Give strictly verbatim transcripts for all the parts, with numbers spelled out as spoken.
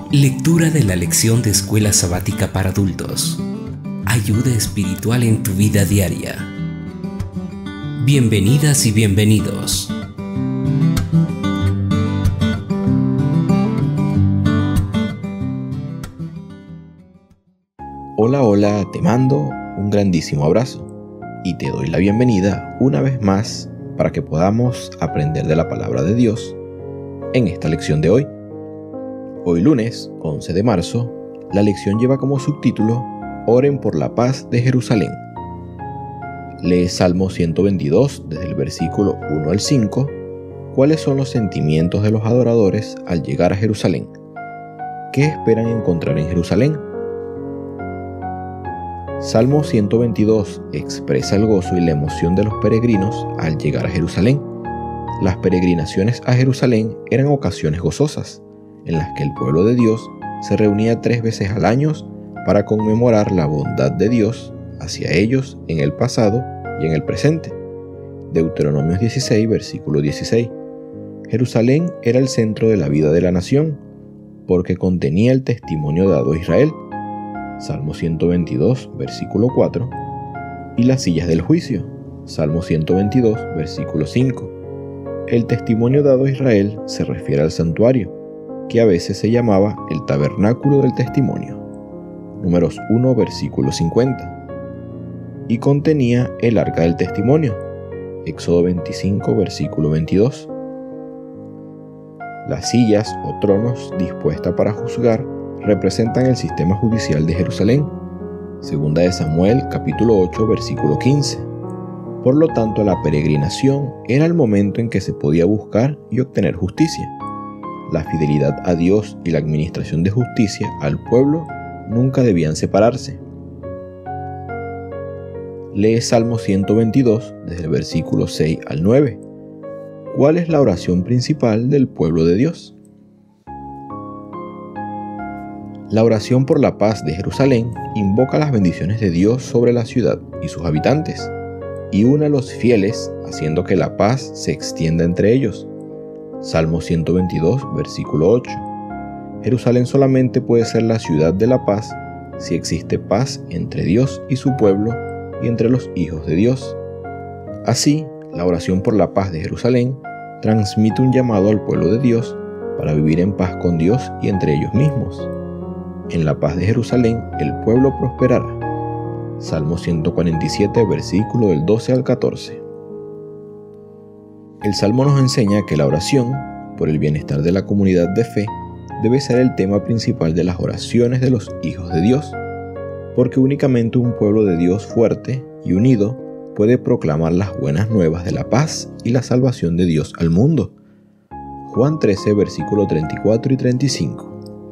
Lectura de la lección de Escuela Sabática para Adultos. Ayuda espiritual en tu vida diaria. Bienvenidas y bienvenidos. Hola, hola, te mando un grandísimo abrazo y te doy la bienvenida una vez más para que podamos aprender de la palabra de Dios en esta lección de hoy. Hoy lunes once de marzo, la lección lleva como subtítulo Oren por la paz de Jerusalén. Lee Salmo ciento veintidós desde el versículo uno al cinco. ¿Cuáles son los sentimientos de los adoradores al llegar a Jerusalén? ¿Qué esperan encontrar en Jerusalén? Salmo ciento veintidós expresa el gozo y la emoción de los peregrinos al llegar a Jerusalén. Las peregrinaciones a Jerusalén eran ocasiones gozosas, en las que el pueblo de Dios se reunía tres veces al año para conmemorar la bondad de Dios hacia ellos en el pasado y en el presente. Deuteronomio dieciséis, versículo dieciséis. Jerusalén era el centro de la vida de la nación, porque contenía el testimonio dado a Israel. Salmo ciento veintidós, versículo cuatro. Y las sillas del juicio. Salmo ciento veintidós, versículo cinco. El testimonio dado a Israel se refiere al santuario, que a veces se llamaba el tabernáculo del testimonio. Números uno, versículo cincuenta. Y contenía el arca del testimonio. Éxodo veinticinco, versículo veintidós. Las sillas o tronos dispuestas para juzgar representan el sistema judicial de Jerusalén. Segunda de Samuel, capítulo ocho, versículo quince. Por lo tanto, la peregrinación era el momento en que se podía buscar y obtener justicia. La fidelidad a Dios y la administración de justicia al pueblo nunca debían separarse. Lee Salmo ciento veintidós desde el versículo seis al nueve. ¿Cuál es la oración principal del pueblo de Dios? La oración por la paz de Jerusalén invoca las bendiciones de Dios sobre la ciudad y sus habitantes, y une a los fieles haciendo que la paz se extienda entre ellos. Salmo ciento veintidós, versículo ocho. Jerusalén solamente puede ser la ciudad de la paz si existe paz entre Dios y su pueblo y entre los hijos de Dios. Así, la oración por la paz de Jerusalén transmite un llamado al pueblo de Dios para vivir en paz con Dios y entre ellos mismos. En la paz de Jerusalén el pueblo prosperará. Salmo ciento cuarenta y siete, versículo del doce al catorce. El Salmo nos enseña que la oración por el bienestar de la comunidad de fe debe ser el tema principal de las oraciones de los hijos de Dios, porque únicamente un pueblo de Dios fuerte y unido puede proclamar las buenas nuevas de la paz y la salvación de Dios al mundo. Juan trece, versículo treinta y cuatro y treinta y cinco.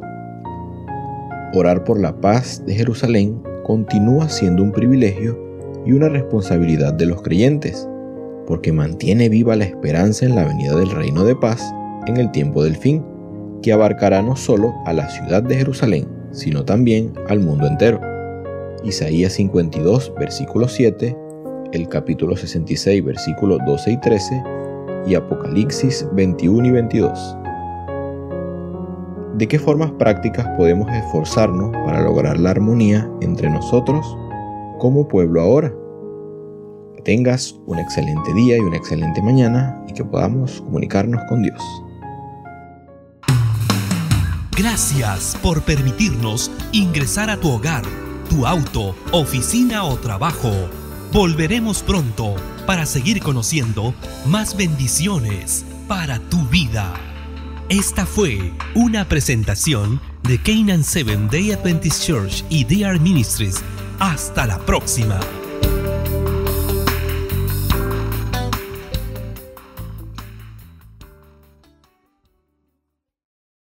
Orar por la paz de Jerusalén continúa siendo un privilegio y una responsabilidad de los creyentes, porque mantiene viva la esperanza en la venida del reino de paz en el tiempo del fin, que abarcará no solo a la ciudad de Jerusalén, sino también al mundo entero. Isaías cincuenta y dos, versículo siete, el capítulo sesenta y seis, versículos doce y trece, y Apocalipsis veintiuno y veintidós. ¿De qué formas prácticas podemos esforzarnos para lograr la armonía entre nosotros como pueblo ahora? Que tengas un excelente día y una excelente mañana y que podamos comunicarnos con Dios. Gracias por permitirnos ingresar a tu hogar, tu auto, oficina o trabajo. Volveremos pronto para seguir conociendo más bendiciones para tu vida. Esta fue una presentación de Canaan Seventh Day Adventist Church y D R Ministries. Hasta la próxima.